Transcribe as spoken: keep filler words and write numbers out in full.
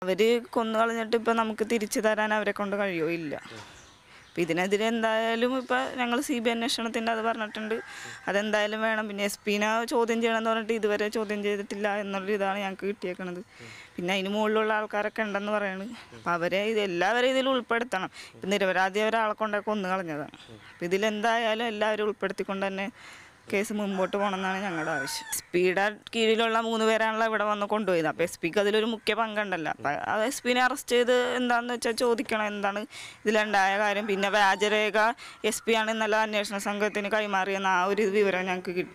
അവർ കൊന്നു കളഞ്ഞിട്ട് ഇപ്പം നമുക്ക് തിരിച്ചു തരാൻ അവരെ കൊണ്ട് കഴിയോ? ഇല്ല. അപ്പം ഇതിനെതിരെ എന്തായാലും ഇപ്പം ഞങ്ങൾ സി ബി അന്വേഷണത്തിൻ്റെ അത് പറഞ്ഞിട്ടുണ്ട്, അതെന്തായാലും വേണം. പിന്നെ എസ് പിനെ ചോദ്യം ചെയ്യണമെന്ന് പറഞ്ഞിട്ട് ഇതുവരെ ചോദ്യം ചെയ്തിട്ടില്ല എന്നുള്ളൊരു ഇതാണ് ഞങ്ങൾക്ക് കിട്ടിയേക്കണത്. പിന്നെ അതിന് മുകളിലുള്ള ആൾക്കാരൊക്കെ ഉണ്ടെന്ന് പറയുന്നത്. അപ്പം അവരെ ഇത് എല്ലാവരെയും ഇതിൽ ഉൾപ്പെടുത്തണം. ഇപ്പം നിരപരാധി ഒരാളെ കൊണ്ടൊക്കെ കൊന്നു കളഞ്ഞതാണ്. അപ്പം ഇതിലെന്തായാലും എല്ലാവരും ഉൾപ്പെടുത്തിക്കൊണ്ട് തന്നെ കേസ് മുമ്പോട്ട് പോകണമെന്നാണ് ഞങ്ങളുടെ ആവശ്യം. എസ് പിയുടെ കീഴിലുള്ള മൂന്ന് പേരാണല്ലോ ഇവിടെ വന്ന് കൊണ്ടുപോയത്. അപ്പോൾ എസ് പിക്ക് അതിലൊരു മുഖ്യ പങ്കുണ്ടല്ലോ. അപ്പം അത് എസ് പിനെ അറസ്റ്റ് ചെയ്ത് എന്താണെന്ന് വെച്ചാൽ ചോദിക്കണം എന്താണ് ഇതിലുണ്ടായ കാര്യം. പിന്നെ വ്യാജരേഖ എസ് പി ആണ് ഇന്നലെ അന്വേഷണ സംഘത്തിന് കൈമാറിയെന്ന ആ ഒരു വിവരം ഞങ്ങൾക്ക് കിട്ടി.